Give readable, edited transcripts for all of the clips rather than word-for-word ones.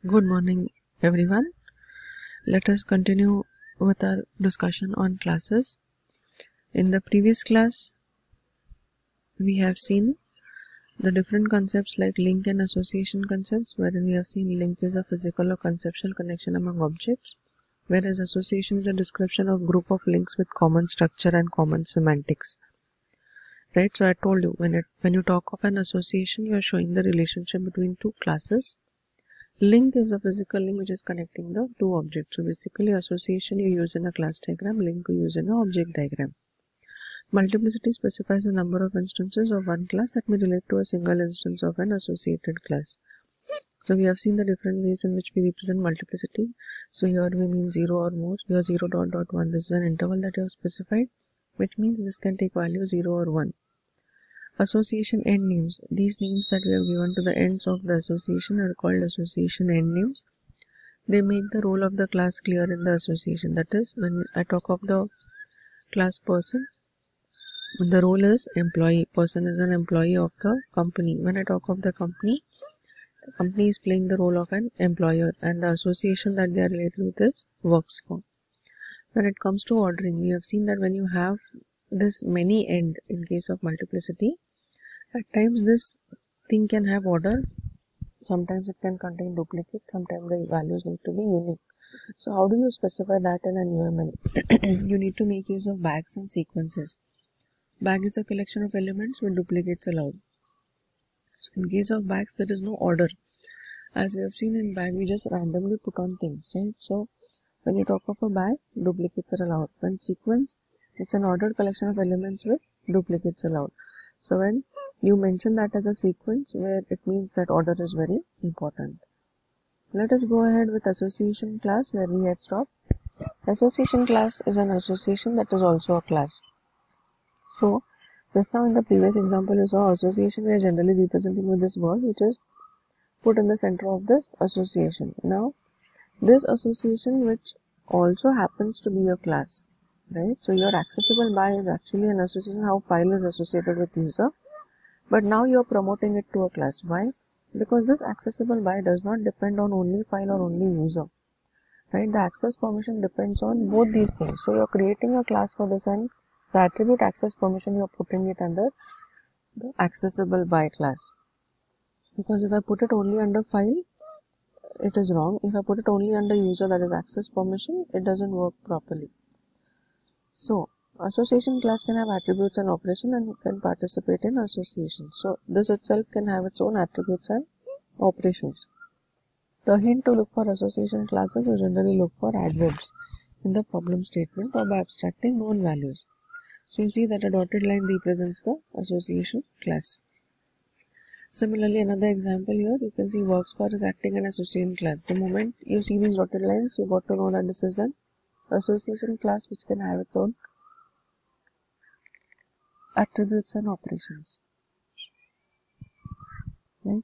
Good morning, everyone. Let us continue with our discussion on classes. In the previous class, we have seen the different concepts like link and association concepts, wherein we have seen link is a physical or conceptual connection among objects, whereas association is a description of group of links with common structure and common semantics. Right? So I told you, when you talk of an association, you are showing the relationship between two classes. Link is a physical link which is connecting the two objects. So basically association you use in a class diagram, link you use in an object diagram. Multiplicity specifies the number of instances of one class that may relate to a single instance of an associated class. So we have seen the different ways in which we represent multiplicity. So here we mean 0 or more. Here 0 dot dot 1. This is an interval that you have specified, which means this can take value 0 or 1. Association end names. These names that we have given to the ends of the association are called association end names. They make the role of the class clear in the association. That is, when I talk of the class person, the role is employee. Person is an employee of the company. When I talk of the company is playing the role of an employer, and the association that they are related with is works for. When it comes to ordering, we have seen that when you have this many end in case of multiplicity, at times this thing can have order, sometimes it can contain duplicate, sometimes the values need to be unique. So how do you specify that in an UML? You need to make use of bags and sequences. Bag is a collection of elements with duplicates allowed. So in case of bags, there is no order. As we have seen in bag, we just randomly put on things, right? So when you talk of a bag, duplicates are allowed. When sequence, it's an ordered collection of elements with duplicates allowed. So when you mention that as a sequence, where it means that order is very important. Let us go ahead with association class where we had stopped. Association class is an association that is also a class. So just now in the previous example you saw association, we are generally representing with this word which is put in the center of this association. Now this association which also happens to be a class. Right, so your accessible by is actually an association how file is associated with user, but now you are promoting it to a class. Why? Because this accessible by does not depend on only file or only user. Right, the access permission depends on both these things. So you are creating a class for this, and the attribute access permission you are putting it under the accessible by class. Because if I put it only under file, it is wrong. If I put it only under user, that is access permission, it doesn't work properly. So association class can have attributes and operation and can participate in association. So this itself can have its own attributes and operations. The hint to look for association classes, you generally look for adverbs in the problem statement or by abstracting known values. So you see that a dotted line represents the association class. Similarly, another example here, you can see works for is acting an association class. The moment you see these dotted lines, you got to know that this is an association class which can have its own attributes and operations. Right?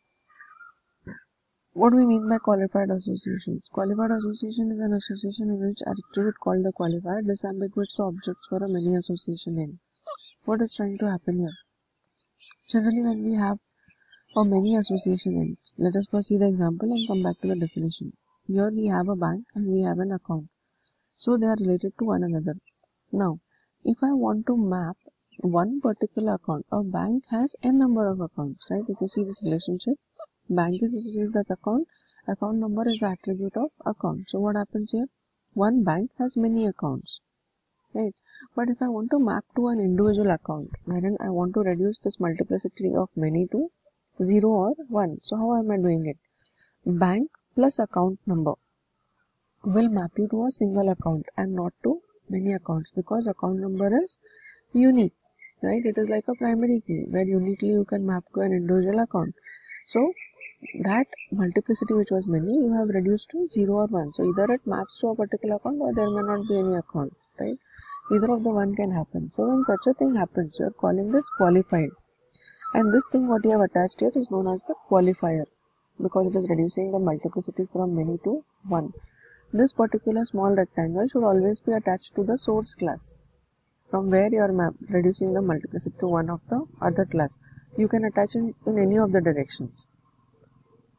What do we mean by qualified associations? Qualified association is an association in which attribute called the qualifier disambiguates the objects for a many association end. What is trying to happen here? Generally, when we have a many association ends, let us first see the example and come back to the definition. Here we have a bank and we have an account. So they are related to one another. Now, if I want to map one particular account, a bank has n number of accounts, right? If you see this relationship, bank is associated with account number is the attribute of account. So what happens here? One bank has many accounts, right? But if I want to map to an individual account, wherein I want to reduce this multiplicity of many to 0 or 1. So how am I doing it? Bank plus account number will map you to a single account and not to many accounts, because account number is unique, right? It is like a primary key where uniquely you can map to an individual account. So that multiplicity which was many, you have reduced to 0 or 1. So either it maps to a particular account or there may not be any account, right? Either of the one can happen. So when such a thing happens, you are calling this qualified. And this thing what you have attached here is known as the qualifier, because it is reducing the multiplicity from many to 1. This particular small rectangle should always be attached to the source class, from where you are reducing the multiplicity to one of the other class. You can attach it in any of the directions.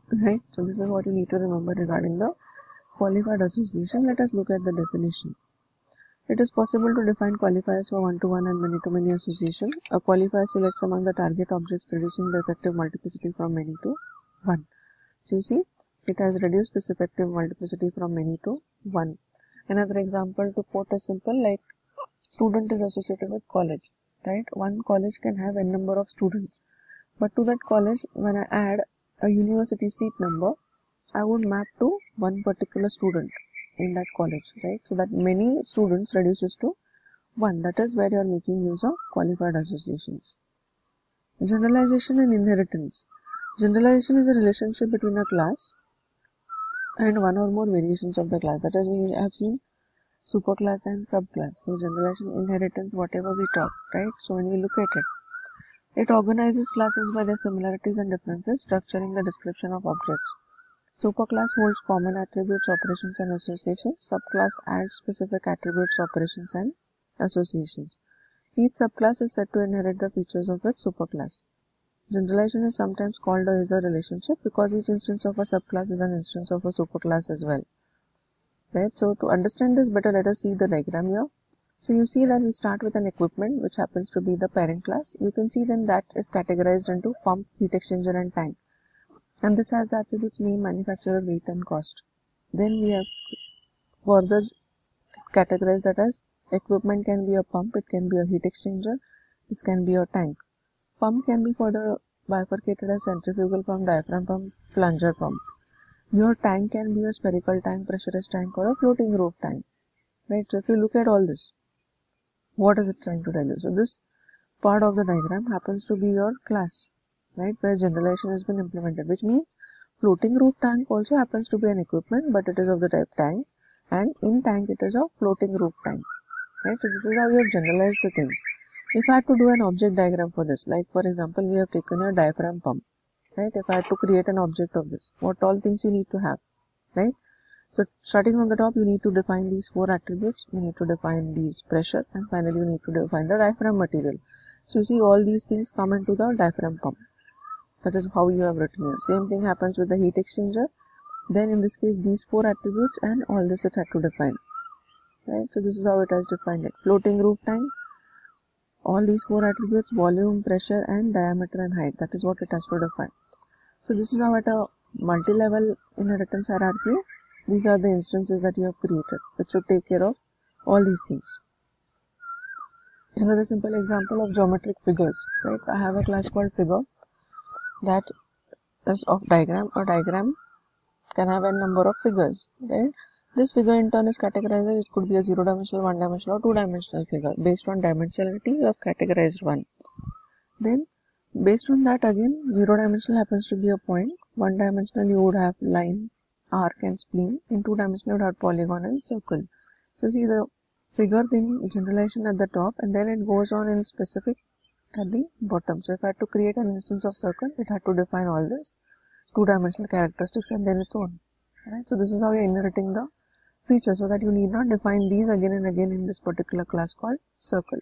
right? So this is what you need to remember regarding the qualified association. Let us look at the definition. It is possible to define qualifiers for one-to-one and many-to-many association. A qualifier selects among the target objects, reducing the effective multiplicity from many to 1. So you see, it has reduced this effective multiplicity from many to 1. Another example, to put a simple, like student is associated with college, right? One college can have n number of students, but to that college, when I add a university seat number, I would map to one particular student in that college, right? So that many students reduces to 1. That is where you are making use of qualified associations. Generalization and inheritance. Generalization is a relationship between a class and one or more variations of the class. That is, we have seen superclass and subclass. So generalization, inheritance, whatever we talk, right? So when we look at it, it organizes classes by their similarities and differences, structuring the description of objects. Superclass holds common attributes, operations and associations. Subclass adds specific attributes, operations and associations. Each subclass is said to inherit the features of its superclass. Generalization is sometimes called a Isar relationship because each instance of a subclass is an instance of a superclass as well. Right? So to understand this better, let us see the diagram here. So you see that we start with an equipment which happens to be the parent class. You can see then that is categorized into pump, heat exchanger and tank. And this has the attributes name, manufacturer, weight and cost. Then we have further categorized that as equipment can be a pump, it can be a heat exchanger, this can be a tank. Pump can be further bifurcated as centrifugal pump, diaphragm pump, plunger pump. Your tank can be a spherical tank, pressurized tank or a floating roof tank. Right? So if you look at all this, what is it trying to tell you? So this part of the diagram happens to be your class, right, where generalization has been implemented, which means floating roof tank also happens to be an equipment, but it is of the type tank, and in tank it is a floating roof tank, right? So this is how you have generalized the things. If I had to do an object diagram for this, like for example, we have taken a diaphragm pump, right? If I had to create an object of this, what all things you need to have, right? So starting from the top, you need to define these 4 attributes, you need to define these pressure, and finally you need to define the diaphragm material. So you see all these things come into the diaphragm pump. That is how you have written here. Same thing happens with the heat exchanger. Then in this case, these 4 attributes and all this it had to define. Right? So this is how it has defined it. Floating roof tank, all these 4 attributes, volume, pressure and diameter and height. That is what it has to define. So this is how at a multi-level inheritance hierarchy, these are the instances that you have created, which should take care of all these things. Another simple example of geometric figures, right? I have a class called figure that is of diagram. A diagram can have a number of figures, right? This figure in turn is categorized as it could be a 0-dimensional, 1-dimensional or 2-dimensional figure. Based on dimensionality, you have categorized one. Then based on that again, 0-dimensional happens to be a point, 1-dimensional you would have line, arc and spleen, in 2-dimensional you would have polygon and circle. So see the figure thing, generalization at the top, and then it goes on in specific at the bottom. So if I had to create an instance of circle, it had to define all this 2-dimensional characteristics and then its own. Right? So this is how you are inheriting the feature, so that you need not define these again and again in this particular class called circle.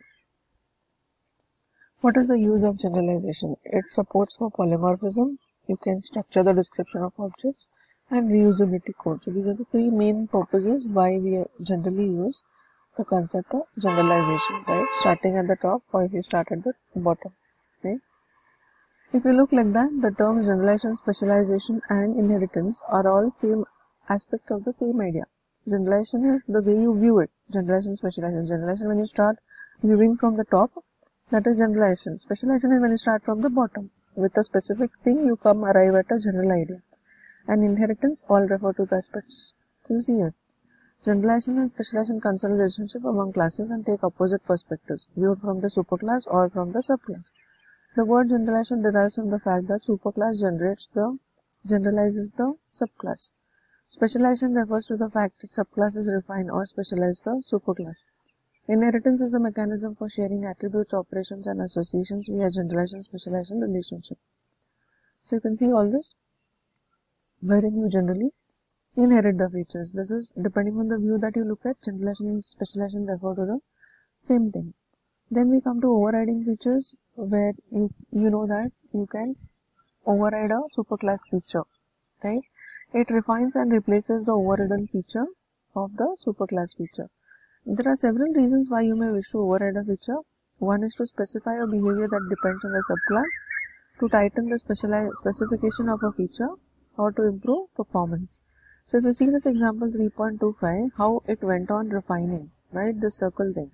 What is the use of generalization? It supports for polymorphism. You can structure the description of objects and reusability code. So these are the 3 main purposes why we generally use the concept of generalization, right? Starting at the top or if you start at the bottom, right? If you look like that, the terms generalization, specialization and inheritance are all same aspects of the same idea. Generalization is the way you view it. Generalization, specialization. Generalization when you start viewing from the top, that is generalization. Specialization is when you start from the bottom. With a specific thing, you arrive at a general idea. And inheritance all refer to the aspects. So you see here, generalization and specialization concern the relationship among classes and take opposite perspectives, viewed from the superclass or from the subclass. The word generalization derives from the fact that superclass generalizes the subclass. Specialization refers to the fact that subclasses refine or specialize the superclass. Inheritance is the mechanism for sharing attributes, operations and associations via generalization specialization relationship. So you can see all this wherein you generally inherit the features. This is depending on the view that you look at. Generalization and specialization refer to the same thing. Then we come to overriding features, where you know that you can override a superclass feature. right? It refines and replaces the overridden feature of the superclass feature. There are several reasons why you may wish to override a feature. One is to specify a behavior that depends on the subclass, to tighten the specification of a feature, or to improve performance. So if you see this example 3.25, how it went on refining, right, this circle thing.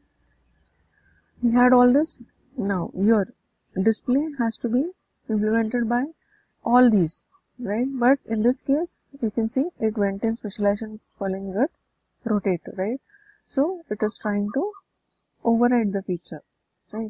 We had all this. Now your display has to be implemented by all these, right? But in this case, you can see it went in specialization calling it rotate, right? So it is trying to override the feature, right?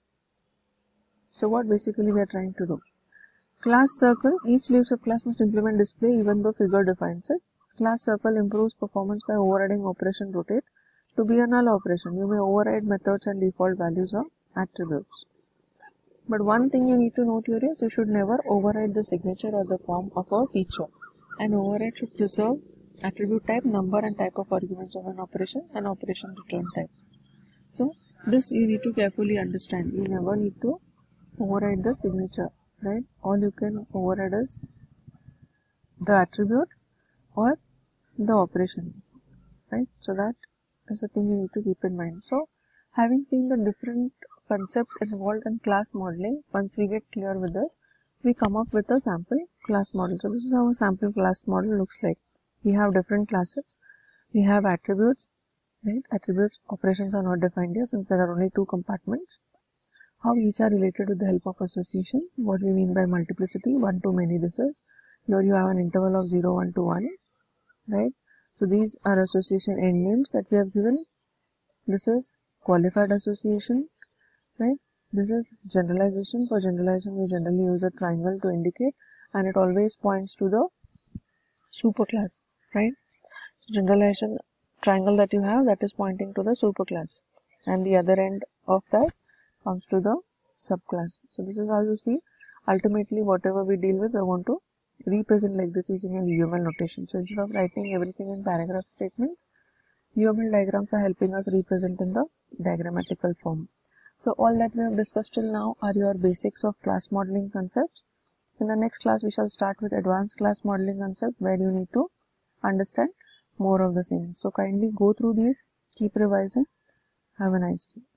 So what basically we are trying to do? Class circle, each leaf subclass must implement display even though figure defines it. Class circle improves performance by overriding operation rotate. To be a null operation, you may override methods and default values of attributes. But one thing you need to note here is you should never override the signature or the form of a feature. An override should preserve attribute type, number and type of arguments of an operation and operation return type. So this you need to carefully understand. You never need to override the signature, right? All you can override is the attribute or the operation, right? So that is the thing you need to keep in mind. So having seen the different concepts involved in class modeling, once we get clear with this, we come up with a sample class model. So this is how a sample class model looks like. We have different classes, we have attributes, right? Attributes operations are not defined here since there are only two compartments. How each are related with the help of association, what we mean by multiplicity, one to many this is. Here you have an interval of 0, 1 to 1, right? So these are association end names that we have given. This is qualified association, right? This is generalization. For generalization we generally use a triangle to indicate and it always points to the superclass, right? So generalization triangle that you have, that is pointing to the superclass and the other end of that comes to the subclass. So this is how you see ultimately whatever we deal with we want to represent like this using an UML notation. So instead of writing everything in paragraph statements, UML diagrams are helping us represent in the diagrammatical form. So all that we have discussed till now are your basics of class modeling concepts. In the next class we shall start with advanced class modeling concept where you need to understand more of the same. So kindly go through these, keep revising. Have a nice day.